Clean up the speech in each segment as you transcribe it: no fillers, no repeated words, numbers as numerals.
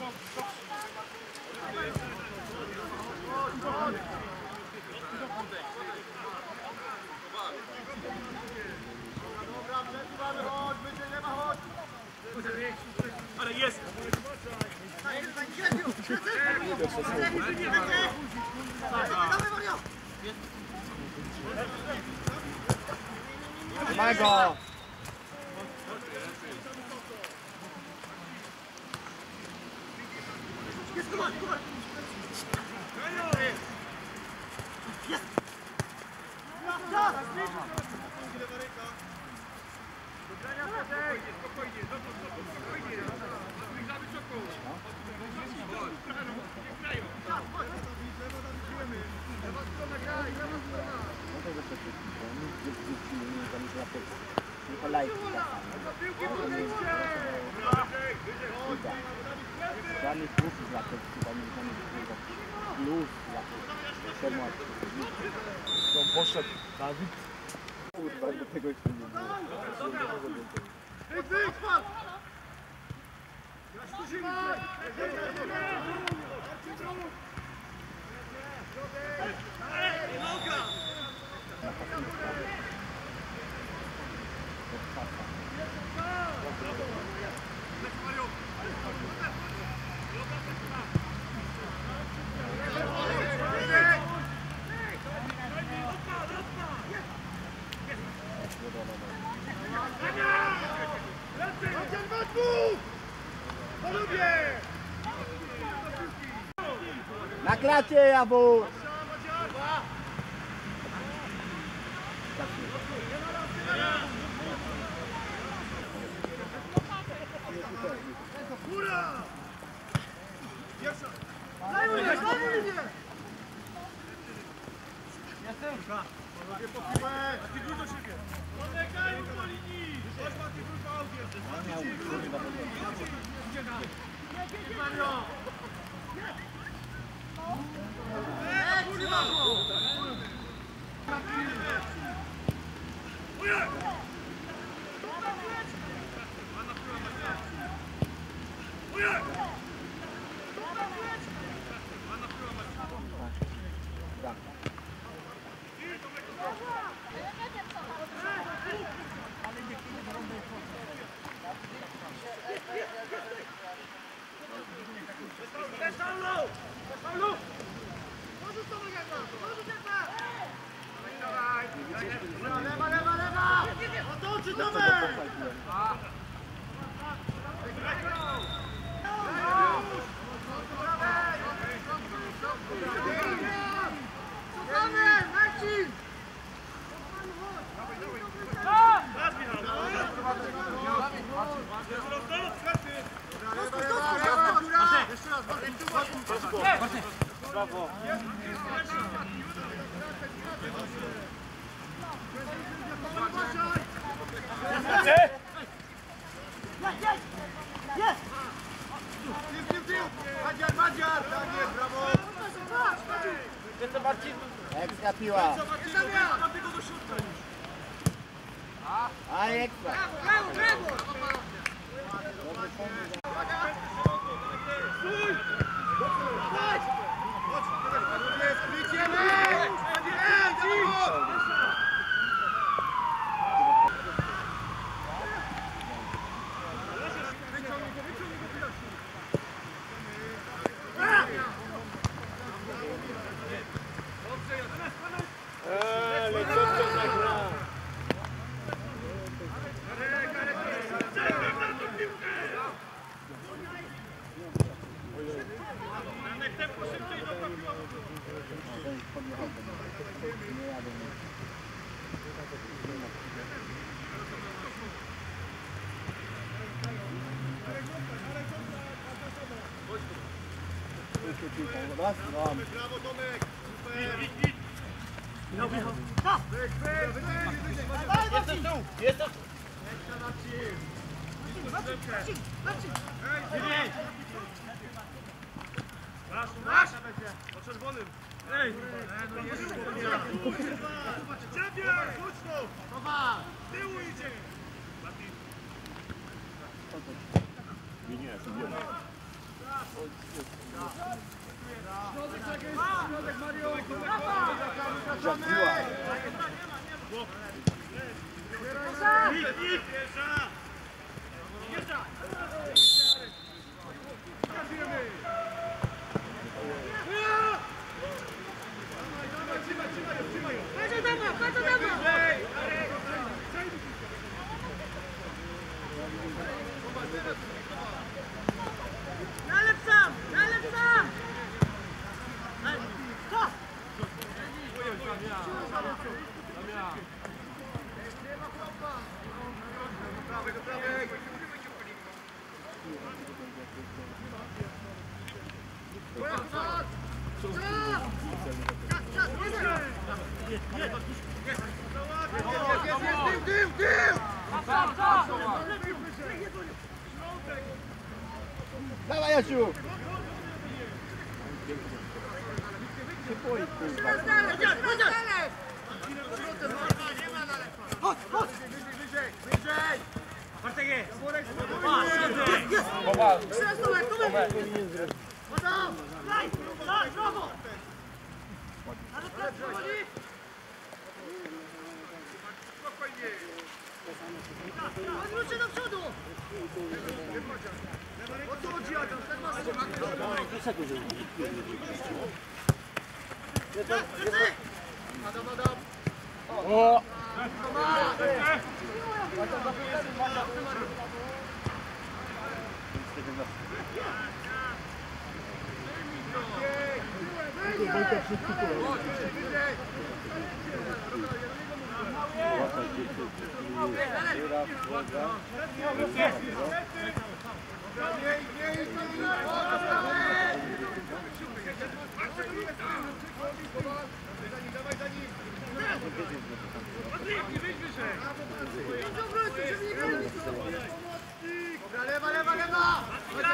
Ale jest! Trzymaj go! Żadnych plusów dla tych, chyba nie plus dla tych przemocy. To poszedł Dawid. Kurwa, do tego jeszcze nie było. Na klacie, Jabur! Brawo! Madziar! Tak jest, brawo! Jest to Marcin! Ekstra piła! A ekstra! Brawo, brawo! Stój! Raz, dwa. Brawo Tomek! Super! Michał! Jestem tu! Jestem tu! Masz! Po czerwonym! Ej! Ciebie! Chodź tu! Z tyłu idzie! Nie, jestem jeden. Żartyła. Dawaj, Jasiu! Się boi, kurwa. Odwróćcie do przodu! O co chodzi, Adam? Tak masz Adam, Adam! O! Lewa, lewa, lewa!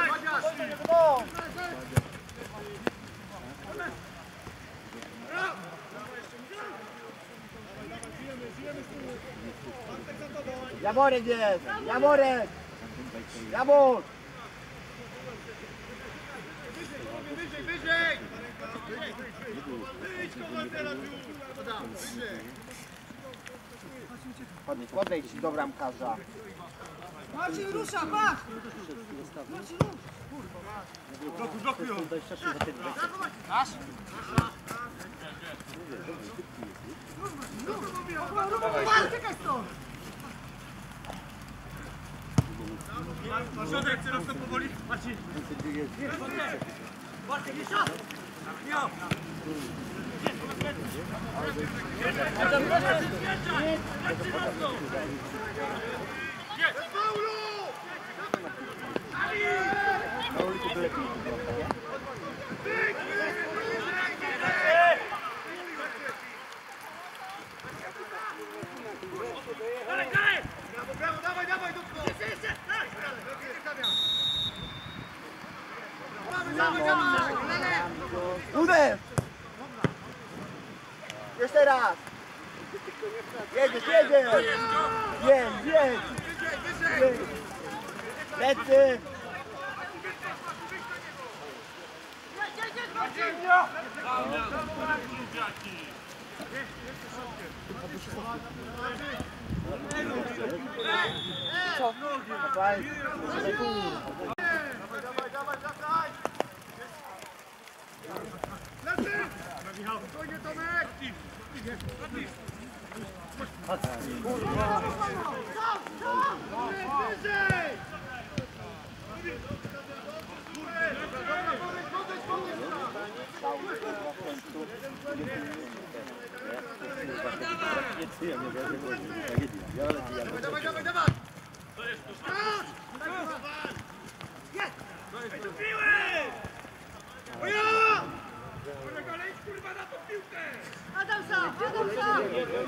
Jaworek jest! Jaworek! Jawor! Wyżej, wyżej! Wyjdź, komandera, wyżej! Podejdź do bramkarza. Marcin rusza, patrz! Marcin rusz! Blokuj ją! Czekaj stąd! Środek, chcę rozstąp powoli. Marcin! Bartek, jeszcze! Ja! Na ulicy to lepiej. Brawo, dawaj, dawaj, Dudko! Dawaj, dawaj! Uderz! Jeszcze raz! Jedziesz, jedziesz! Jedź, jedź! Jedź. Lecy! Co? Dawaj! Dawaj, dawaj, wracaj! Lecy! Michał, spokojnie, Tomek! Wyżej! Dawaj, dawaj, dawaj! Adam sam! Adam sam!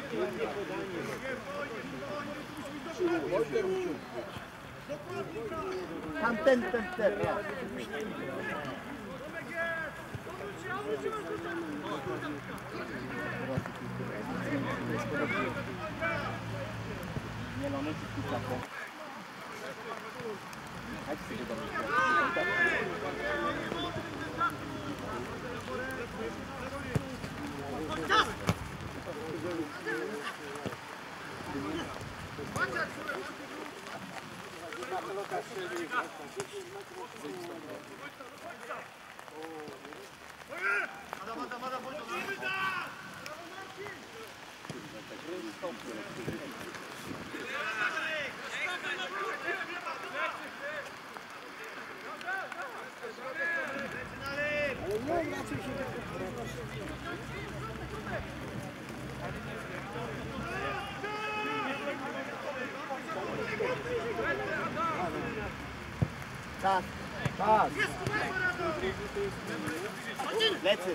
Tam ten. Mielone czy kuczapo? Chodź sobie do mnie. Tak, tak. Lecy.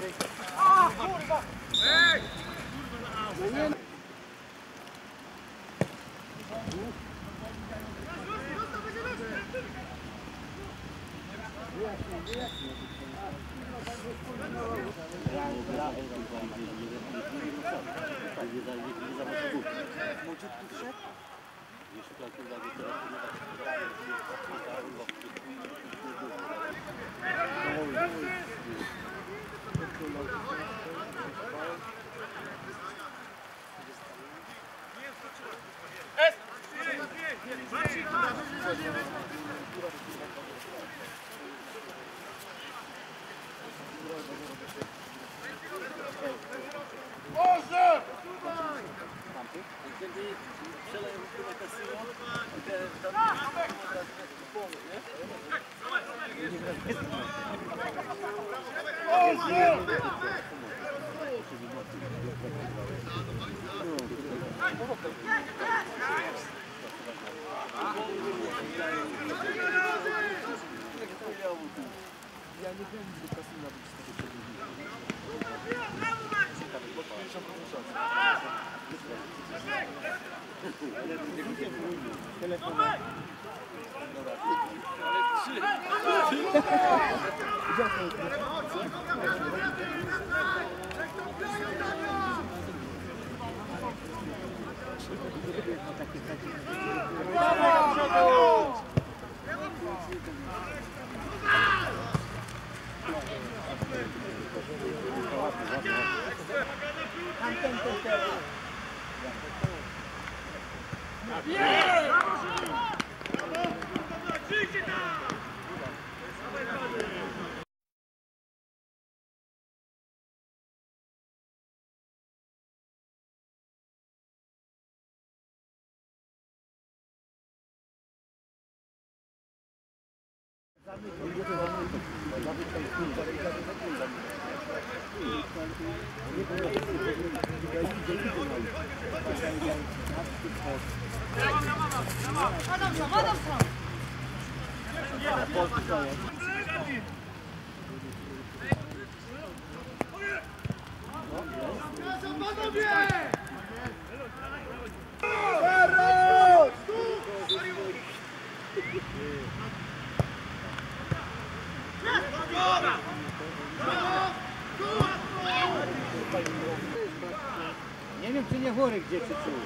Nie wiem, czy nie chory gdzie czy tu.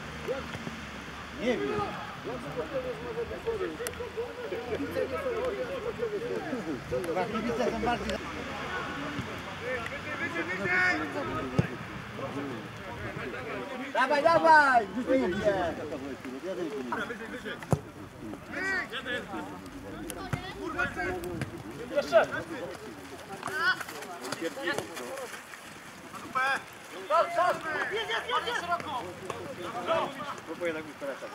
Nie wiem. Kibice są bardziej... Dawaj, dawaj! Jeszcze! Próbuję tak być teraz.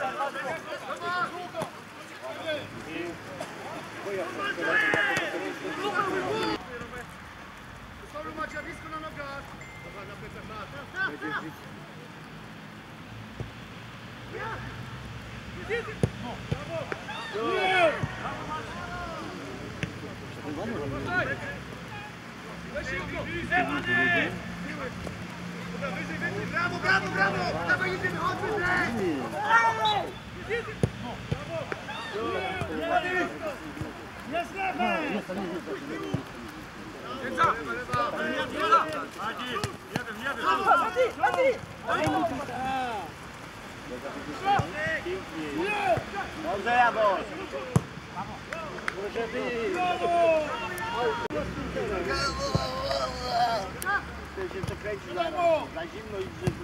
Solu macie blisko na nogach! Dobra, na plecach masz. Brawo, brawo, brawo! Dawaj, jedziemy, chodź, wyżej! Jest lewej! Dobrze, Jabor! Proszę ty! Chcę się przekręcić za zimno i brzegu.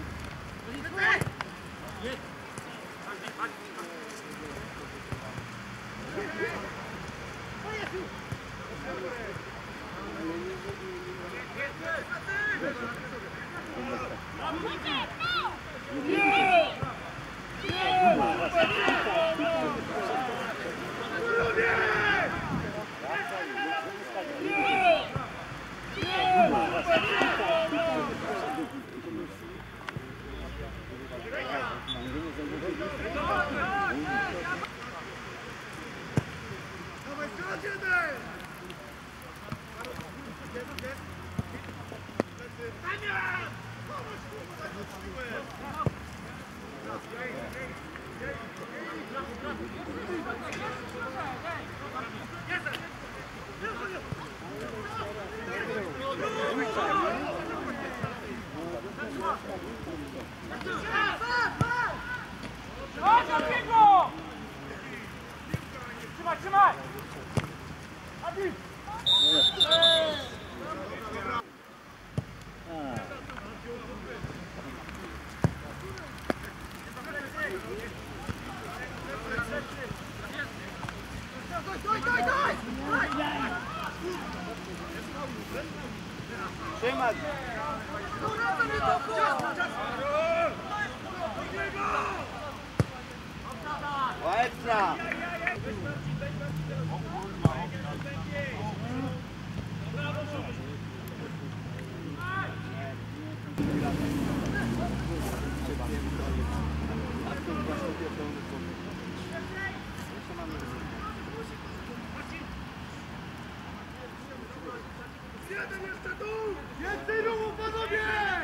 Trzymać! Ekstra! Więcej ruchu, panowie!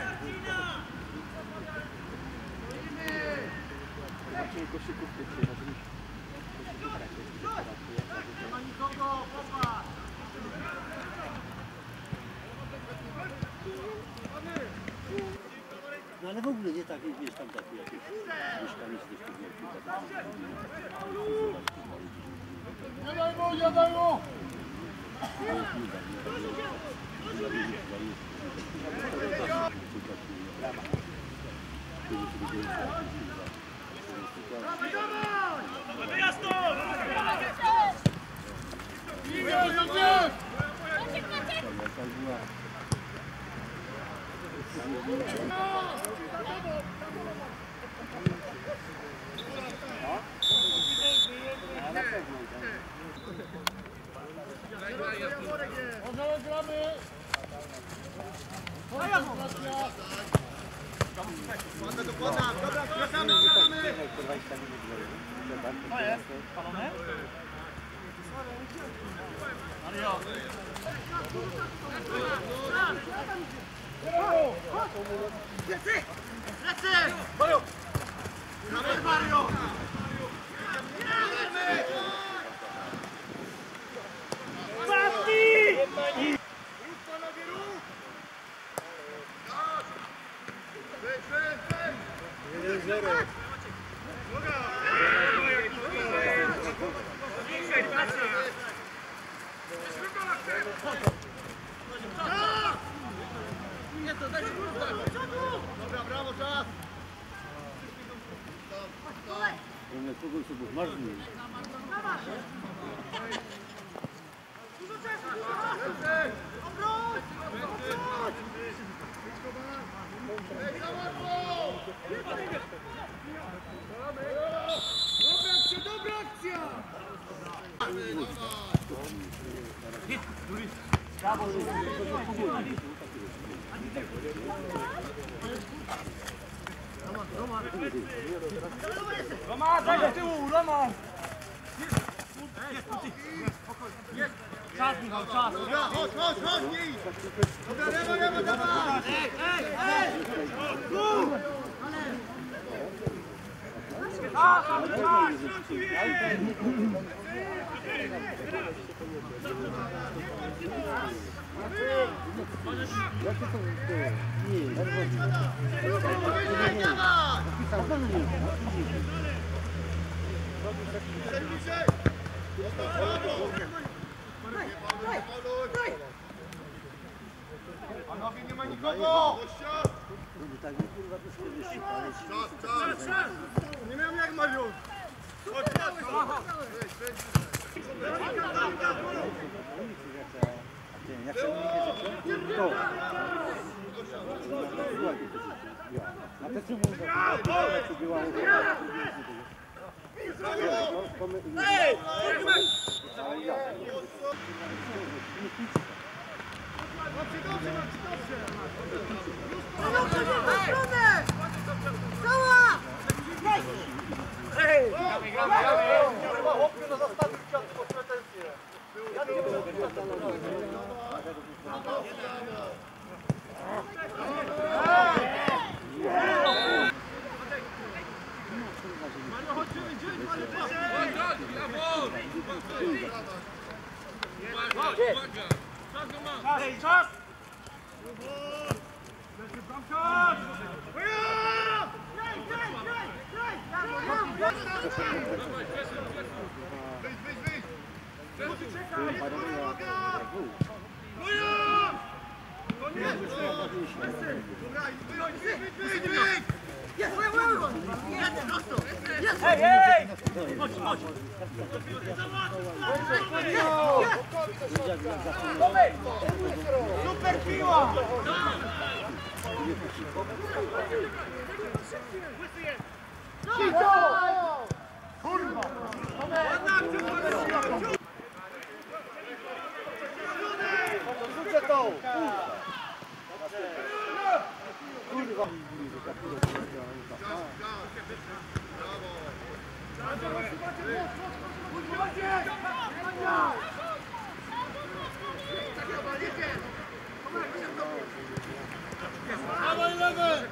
Nie ma nikogo, popatrz! No ale w ogóle nie tak, wiesz, tam takie jakieś mieszkanie z tych Nie daj mu, nie daj mu! Dokładam, dobra, wracamy! To jest, palone? Mario! Lecy! Mario! Nawet Mario! Mati! Ruch, panowie, ruch! Wejdź! 1-0. Dobra, brawo, czas! kogoś sobie marznie. Dużo czasu, obróć! Obróć! Dobra akcja! Roman, daj do tyłu, Roman! Czas, Michał, czas! Dobra, chodź, nie idź! Dobra, lewo, dawaj! Panowie, nie ma nikogo! Czas! Nie miałem jak Mariusz! Chodź, Jak się nie to. A to czemu była Czas! Hej, hej! Super piła! Kurwa! Rzucę to! Kurwa! Dawaj lewy!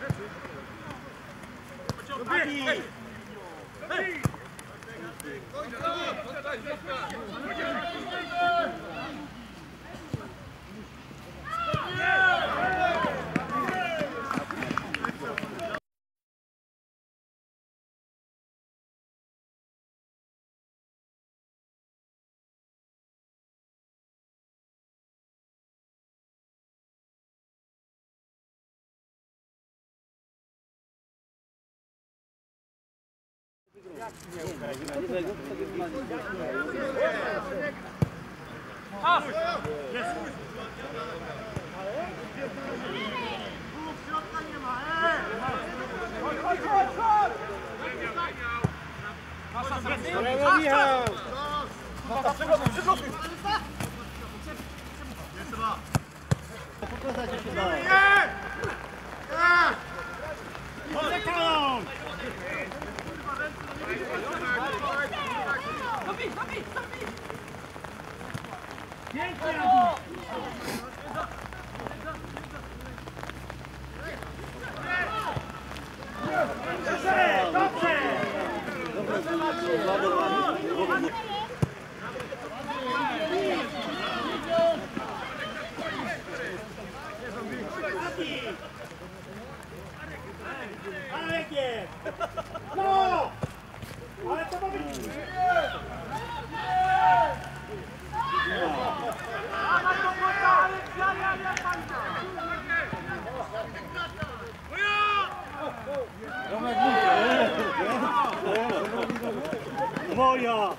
No! Ale to ma być... Moja!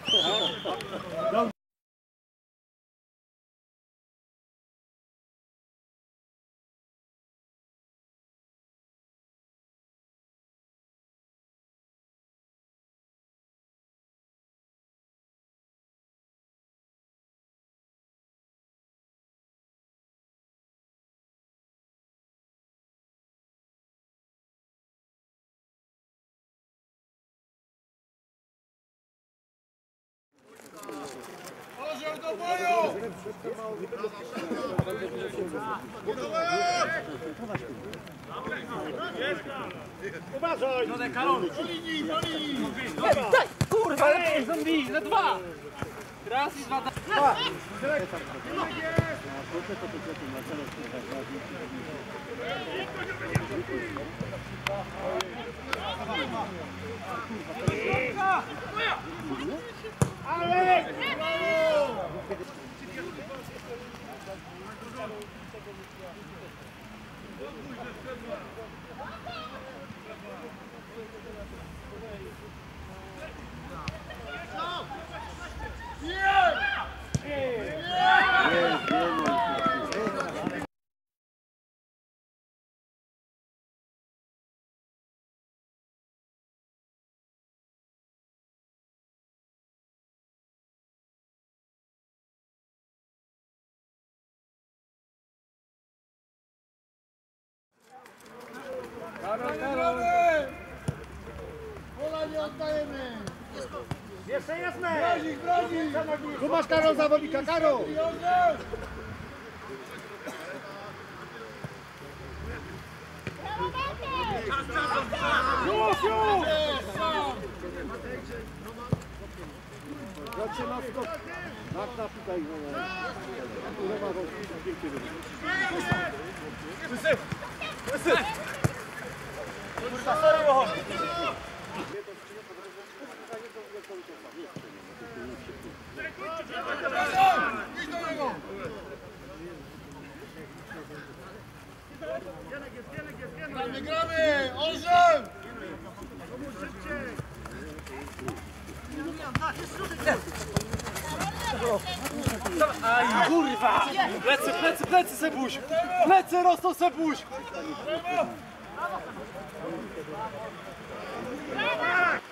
Orzeł do boju! Uważaj! Karol! Po linii! Kurwa, lepiej zombie, na dwa! Raz i dwa, dwa! Ale! Yeah! Jeszcze jasne! Tu masz Karol zawodnika, Karol! Już, już! Zaczyna skok. Na tutaj. Kurwa, sorry, Jocho! Gramy! Orzeł! Aj, kurwa! Plecy, Sebuś! Plecy rosną, Sebuś!